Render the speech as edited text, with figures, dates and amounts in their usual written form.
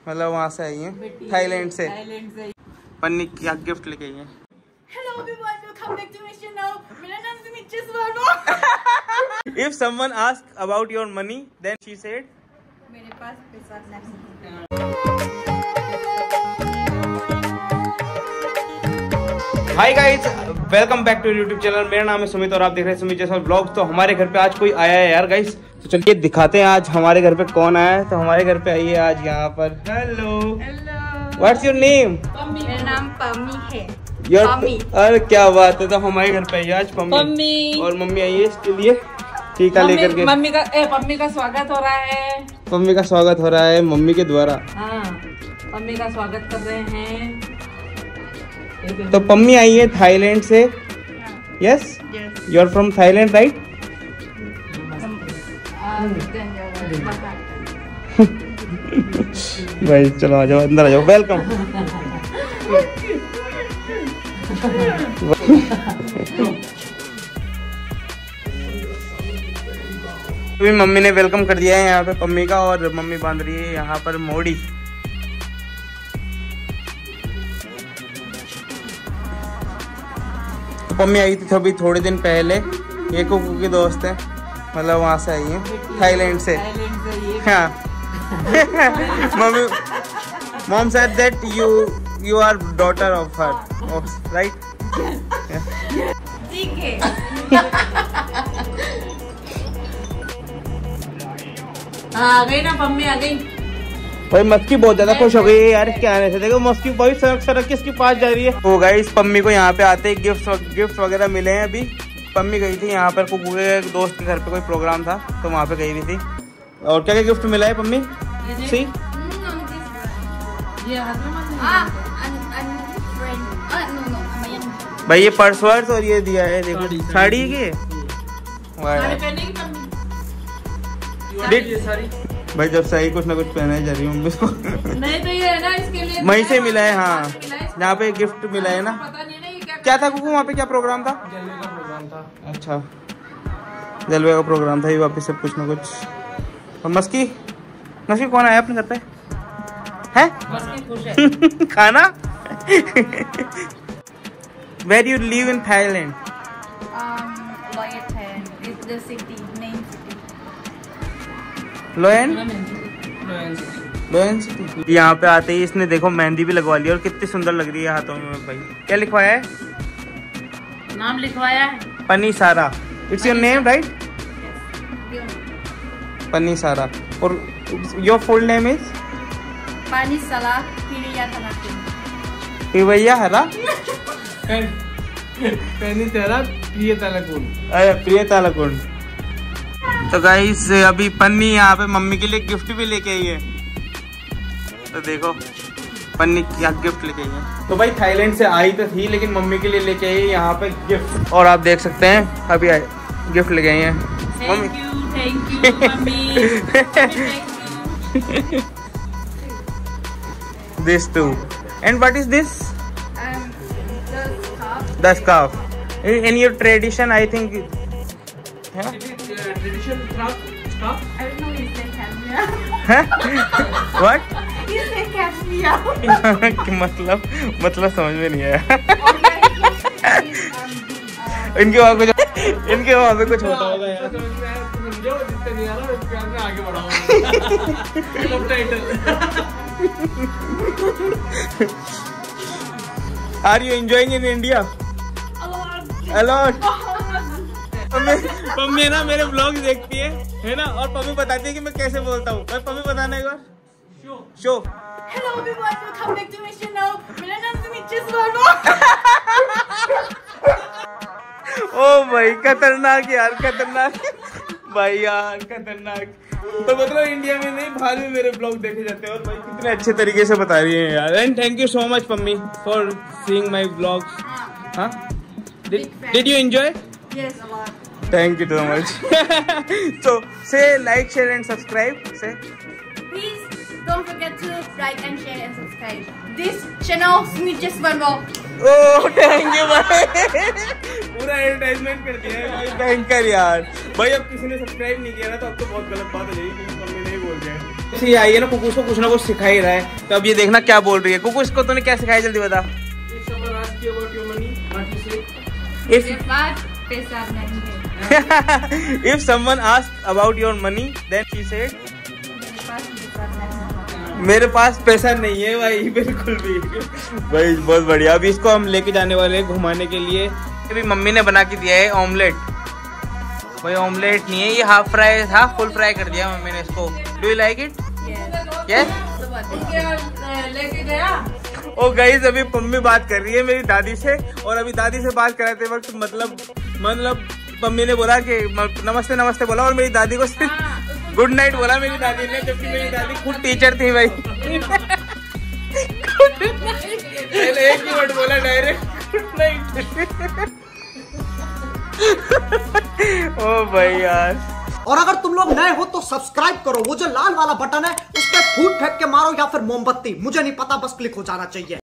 मतलब वहाँ से आई है, थाईलैंड से। पन्नी क्या गिफ्ट लेके आई है? Hello everyone, welcome back to my channel. मेरा नाम Sumit Verma. If someone asked about your money, then she said, मेरे पास पैसा नहीं है। Hi guys, welcome back to YouTube channel. मेरा नाम है सुमित और आप देख रहे हैं सुमित जैसा ब्लॉग। तो हमारे घर पे आज कोई आया है यार गाइस, तो चलिए दिखाते हैं आज हमारे घर पे कौन आया है। तो हमारे घर पे आई है आज यहाँ पर। Hello hello, what's your name? मेरा नाम पम्मी है। पम्मी। अरे क्या बात है। तो हमारे घर पे आई है आज पम्मी और मम्मी आई है इसके लिए टीका लेकर के। पम्मी का स्वागत हो रहा है। पम्मी का स्वागत हो रहा है मम्मी के द्वारा। हाँ, पम्मी का स्वागत कर रहे हैं। तो पम्मी आई है थाईलैंड से। Yes, you are from Thailand right? भाई चलो आ जाओ, अंदर आ जाओ, वेलकम। अभी मम्मी ने वेलकम कर दिया है यहाँ पे पम्मी का, और मम्मी बांध रही है यहाँ पर मोड़ी। तो पम्मी आई थी अभी थोड़े दिन पहले, ये कुकू की दोस्त है, मतलब वहाँ से आई है थाईलैंड से। हाँ mummy mom said that you are daughter of her, right? ठीक है। आ गई ना पम्मी, आ गई। भाई मस्की बहुत ज्यादा खुश हो गई है यार इसके आने से। देखो मस्की भाई सड़क के इसके पास जा रही है। तो गाइस पम्मी को यहाँ पे आते ही गिफ्ट वगैरह मिले हैं। अभी पम्मी गई थी यहाँ पर कुकू के दोस्त के घर पे कोई प्रोग्राम था, तो वहाँ पे गई हुई थी। और क्या क्या गिफ्ट मिला है पम्मी? सी भाई ये पर्स वर्स और ये दिया है, देखो साड़ी के। भाई जब सही कुछ ना कुछ पहना है जा रही हूँ इसको। नहीं तो ये है ना, इसके लिए वहीं से मिला है। हाँ, यहाँ पे गिफ्ट मिला है ना। क्या था कुकू वहाँ पे, क्या प्रोग्राम था? जलवे का प्रोग्राम था। अच्छा, जलवे का प्रोग्राम था, ये वापस से कुछ ना कुछ। और मस्की कौन आया अपने घर पे है? खुश है। खाना। Where you live in Thailand? Loyang Thailand. It's the city, main city. लोयन सिटी। यहाँ पे आते ही इसने देखो मेहंदी भी लगवा ली, और कितनी सुंदर लग रही है हाथों में। भाई क्या लिखवाया है? नाम लिखवाया है पन्नी सारा। It's your name right? पन्नी सारा। और योर फुल नेम इज? पानी सला पिरिया तलाकुन। पिवैया हरा पैनी तेरा प्रिय तालाकुन। अरे प्रिय तालाकुन। तो गाइस अभी पन्नी यहाँ पे मम्मी के लिए गिफ्ट भी लेके आई है। तो देखो पन्नी क्या गिफ्ट लेके आई है। तो भाई थाईलैंड से आई तो थी, लेकिन मम्मी के लिए लेके आई यहाँ पे गिफ्ट। और आप देख सकते हैं अभी गिफ्ट लेके आई है mummy. Thank you mummy. This too. And what is this? The scarf. In your tradition, I think. Yeah? Tradition scarf. I don't know if they can me out. What? If they can me out. मतलब समझ में नहीं आया। इनके वहाँ पे कुछ होता होगा यार। समझो जितने नहीं आ रहा उसके अंदर आगे बढ़ाओ। Title. Are you enjoying in India? A lot. Pammi ना मेरे ब्लॉग देखती है ना, और पम्मी बताती है कि मैं कैसे बोलता हूँ। पम्मी बताना एक बार। Show. Hello everyone, welcome back to my channel. मेरा नाम सुमित वर्मा। ओ भाई खतरनाक यार, खतरनाक भाई यार, खतरनाक। तो मतलब इंडिया में नहीं, बाहर में मेरे ब्लॉग देखे जाते हैं, और भाई कितने अच्छे तरीके से बता रही है यार। And thank you so much Pammi for seeing my blogs. हाँ, did you enjoy? Yes, a lot. Thank you so much. So say like, share and subscribe. Say. Please don't forget to like and share and subscribe this channel Smith Verma. Oh thank you भाई। पूरा advertisement कर दिया है भाई, भयंकर यार। भाई अब किसी ने सब्सक्राइब नहीं किया ना, तो अब तो बहुत गलत बात हो जाएगी, क्योंकि मम्मी नहीं बोल रहे हैं। से ये आई है ना, कुकुस को कुछ ना कुछ सिखा ही रहा है। तो अब ये देखना क्या बोल रही है। कुकुस को तूने क्या सिखाया, जल्दी बता। मेरे पास पैसा नहीं है। If someone asked about your money, then she said, मेरे पास पैसा नहीं है भाई, बिल्कुल भी। भाई बहुत बढ़िया। अभी इसको हम लेके जाने वाले हैं घुमाने के लिए। अभी मम्मी ने बना के दिया है ऑमलेट। भाई ऑमलेट नहीं है ये, हाफ फ्राई था, फुल फ्राई कर दिया मम्मी ने इसको। Do you like it? Yes. लेके गया। ओ गाइस, अभी मम्मी बात कर रही है मेरी दादी से, और अभी दादी से बात कराते वक्त मतलब मम्मी ने बोला कि नमस्ते नमस्ते बोला, और मेरी दादी को सिर्फ गुड नाइट बोला मेरी दादी ने, जबकि मेरी दादी खुद टीचर थी भाई। पहले एक ही वर्ड बोला डायरेक्ट, गुड नाइट। ओ भाई यार। और अगर तुम लोग नए हो तो सब्सक्राइब करो, वो जो लाल वाला बटन है उस पर फूट फेंक के मारो या फिर मोमबत्ती, मुझे नहीं पता, बस क्लिक हो जाना चाहिए।